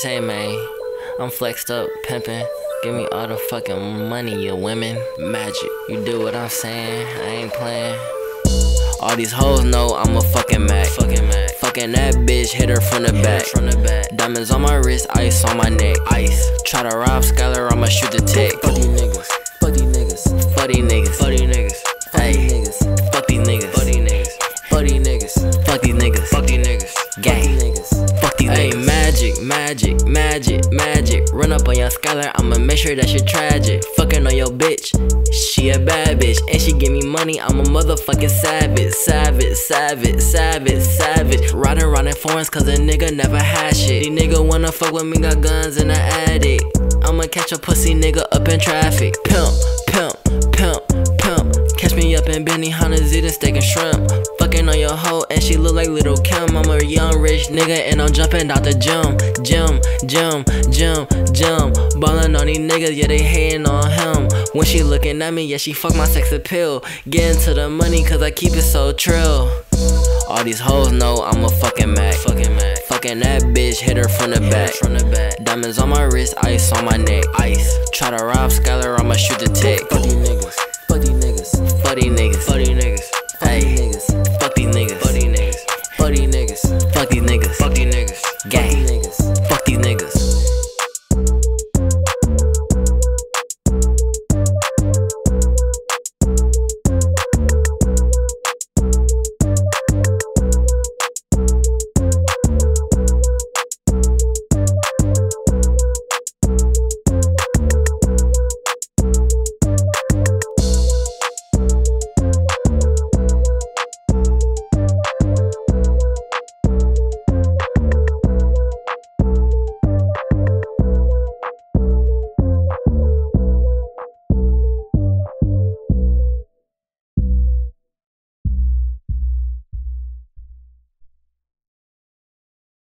say, man? I'm flexed up, pimpin'. Give me all the fucking money, you women. Magic. You do what I'm saying, I ain't playing. All these hoes know I'm a fucking Mac. Fucking that bitch, hit her from the back. Diamonds on my wrist, ice on my neck. Try to rob Skylar, I'ma shoot the tech. Fuck these niggas. Fuck these niggas. Fuck these niggas. Fuck these niggas. Hey. Fuck these niggas. Fuck these niggas. Fuck these niggas. Fuck these niggas. Fuck these niggas. Gang. Fuck these niggas. Hey, magic. Run up on your Skylar, I'ma make sure that shit tragic. Fucking on your bitch, she a bad bitch, and she give me money, I'm a motherfucking savage. Riding around in foreigns cause a nigga never had shit. These nigga wanna fuck with me, got guns in the attic. I'ma catch a pussy nigga up in traffic. Pimp. Catch me up in Benny Hanna's eating steak and shrimp. Fucking on your hoe and she look like Little Kim. I'm a young rich nigga and I'm jumping out the gym. Ballin' on these niggas, yeah, they hating on him. When she looking at me, yeah, she fuck my sex appeal. Get into the money cause I keep it so trill. All these hoes know I'm a fucking Mac. Fucking that bitch, hit her from the back. Diamonds on my wrist, ice on my neck. Try to rob Skylar, I'ma shoot the tech. Fuck these niggas. Fuck these niggas. Fuck these niggas.